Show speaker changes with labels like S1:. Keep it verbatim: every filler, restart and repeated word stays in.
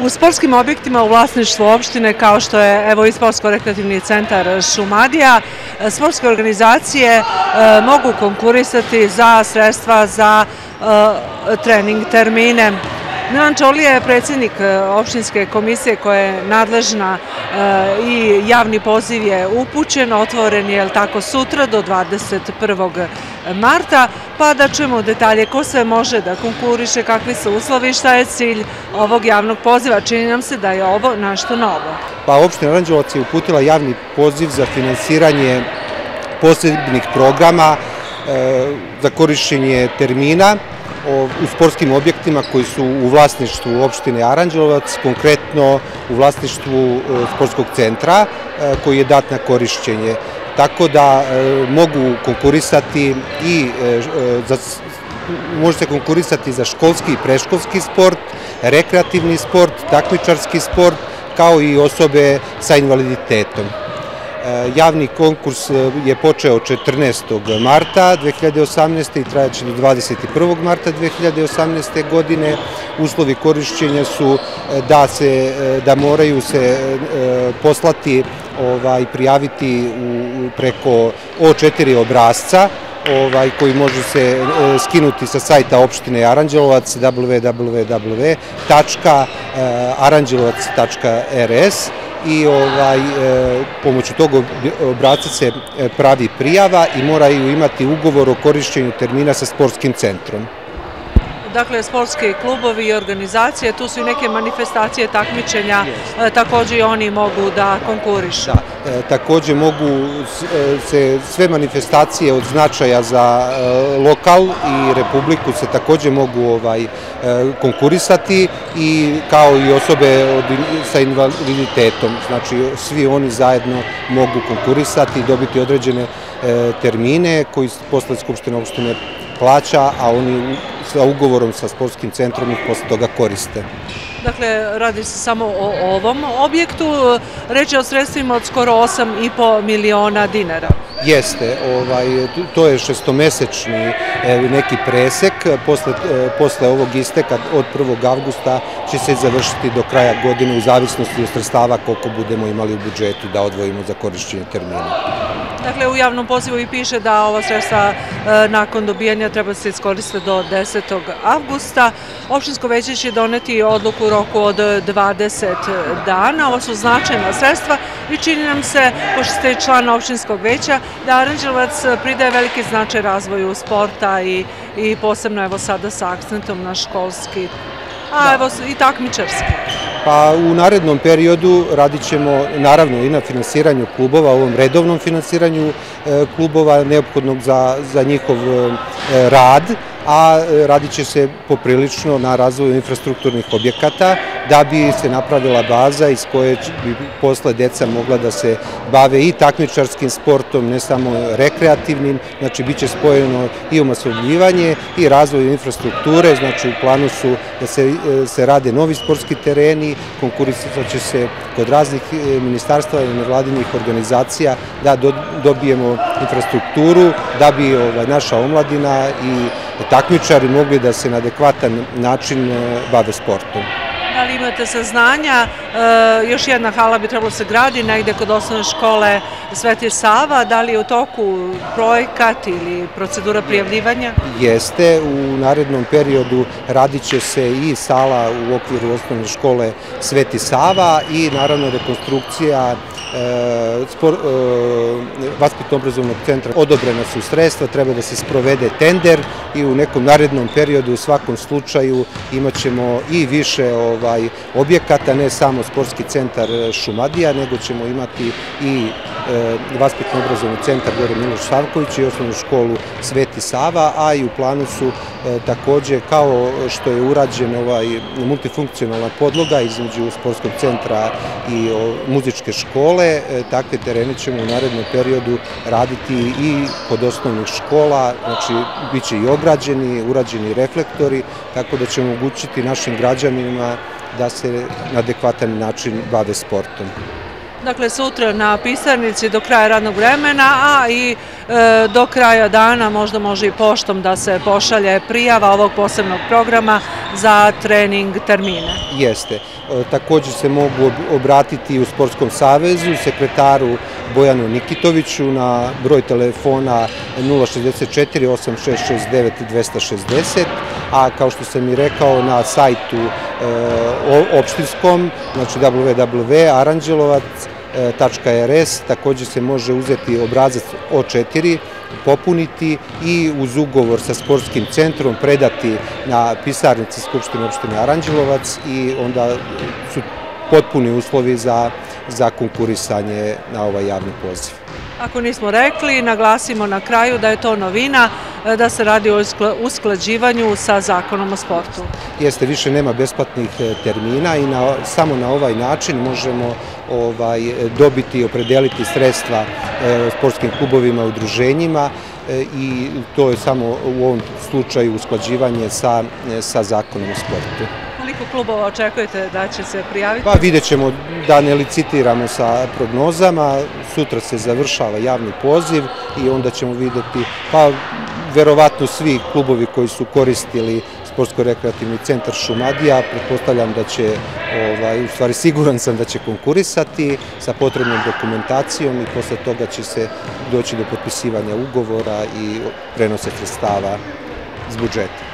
S1: sportskim objektima u vlasništvu opštine, kao što je evo i Sportsko-rekreativni centar Šumadija, sportske organizacije mogu konkurisati za sredstva za trening termine. Milan Čolija je predsjednik opštinske komisije koja je nadležna i javni poziv je upućen, otvoren je tako sutra do dvadeset prvog marta, pa da čujemo detalje ko sve može da konkuriše, kakvi su uslovi, šta je cilj ovog javnog poziva. Čini nam se da je ovo nešto novo.
S2: Pa opština Aranđelovac je uputila javni poziv za finansiranje posebnih programa za korišćenje termina u sportskim objektima koji su u vlasništvu opštine Aranđelovac, konkretno u vlasništvu sportskog centra koji je dat na korišćenje. Tako da mogu konkurisati i može se konkurisati za školski i preškolski sport, rekreativni sport, takmičarski sport, kao i osobe sa invaliditetom. Javni konkurs je počeo četrnaestog marta dve hiljade osamnaeste. i trajaće do dvadeset prvog marta dve hiljade osamnaeste. godine. Uslovi korišćenja su da, se, da moraju se poslati i prijaviti preko o četiri obrasca koji može se skinuti sa sajta opštine Aranđelovac w w w tačka aranđelovac tačka r s i pomoću tog obrasca se pravi prijava i moraju imati ugovor o korišćenju termina sa sportskim centrom.
S1: Dakle, sportski klubovi i organizacije, tu su i neke manifestacije, takmičenja, također i oni mogu da konkurišu.
S2: Također mogu se sve manifestacije od značaja za lokal i republiku se također mogu konkurisati i kao i osobe sa invaliditetom. Znači, svi oni zajedno mogu konkurisati i dobiti određene termine koji posle Skupština opštine plaća, a oni sa ugovorom sa sportskim centrom ih posle toga koriste.
S1: Dakle, radi se samo o ovom objektu, reč je o sredstvima od skoro osam i po miliona dinara.
S2: Jeste, to je šestomesečni neki presek, posle ovog isteka od prvog avgusta će se završiti do kraja godine u zavisnosti od sredstava koliko budemo imali u budžetu da odvojimo za korišćenje termina.
S1: Dakle, u javnom pozivu i piše da ova sredstva nakon dobijanja treba se iskoristiti do desetog avgusta. Opštinsko veće će doneti odluku u roku od dvadeset dana. Ovo su značajna sredstva i čini nam se, pošto ste član opštinskog veća, da Aranđelovac pridaje veliki značaj razvoju sporta i posebno evo sada sa akcentom na školski, a evo i takmičarski.
S2: Pa u narednom periodu radit ćemo naravno i na finansiranju klubova, ovom redovnom finansiranju klubova neophodnog za njihov rad, a radit će se poprilično na razvoju infrastrukturnih objekata da bi se napravila baza iz koje bi posle deca mogla da se bave i takmičarskim sportom, ne samo rekreativnim, znači bit će spojeno i omasovljivanje i razvoj infrastrukture, znači u planu su da se rade novi sportski tereni, konkurisat će se kod raznih ministarstva i nevladinih organizacija da dobijemo infrastrukturu, da bi naša omladina i takmičari mogli da se na adekvatan način bave sportom.
S1: Da li imate saznanja, još jedna hala bi trebalo se gradi negde kod osnovne škole Sveti Sava, da li je u toku projekat ili procedura prijavljivanja?
S2: Jeste, u narednom periodu radit će se i sala u okviru osnovne škole Sveti Sava i naravno rekonstrukcija vaspitno-obrazovnog centra. Odobrena su sredstva, treba da se sprovede tender i u nekom narednom periodu u svakom slučaju imat ćemo i više objekata, ne samo sportski centar Šumadija, nego ćemo imati i vaspitno-obrazovni centar Gore Miloš Savković i osnovnu školu Sveti Sava, a i u planu su također, kao što je urađen multifunkcionalna podloga između sportskog centra i muzičke škole, takve terene ćemo u narednom periodu raditi i kod osnovnih škola, znači bit će i ograđeni, urađeni reflektori, tako da ćemo omogućiti našim građanima da se na adekvatan način bave sportom.
S1: Dakle, sutra na pisarnici do kraja radnog vremena, a i do kraja dana možda može i poštom da se pošalje prijava ovog posebnog programa za trening termine.
S2: Jeste. Također se mogu obratiti u Sportskom savezu, sekretaru Bojanu Nikitoviću na broj telefona nula šezdeset četiri osam šest šest devet dvesta šezdeset, a kao što sam i rekao na sajtu opštinskom, znači w w w tačka aranđelovac tačka r s, također se može uzeti obrazac o četiri, popuniti i uz ugovor sa sportskim centrom predati na pisarnici Skupštine opštine Aranđelovac i onda su potpuni uslovi za, za konkurisanje na ovaj javni poziv.
S1: Ako nismo rekli, naglasimo na kraju da je to novina, da se radi o usklađivanju sa Zakonom o sportu.
S2: Jeste, više nema besplatnih termina i na, samo na ovaj način možemo ovaj, dobiti i opredeliti sredstva e, sportskim klubovima, udruženjima e, i to je samo u ovom slučaju usklađivanje sa, sa Zakonom o sportu.
S1: Koliko klubova očekujete da će se prijaviti?
S2: Pa vidjet ćemo, da ne licitiramo sa prognozama, sutra se završava javni poziv i onda ćemo vidjeti, pa verovatno svi klubovi koji su koristili Sportsko-rekreativni centar Šumadija, pretpostavljam da će, ovaj, u stvari siguran sam da će konkurisati sa potrebnom dokumentacijom i posle toga će se doći do potpisivanja ugovora i prenose sredstava iz budžeta.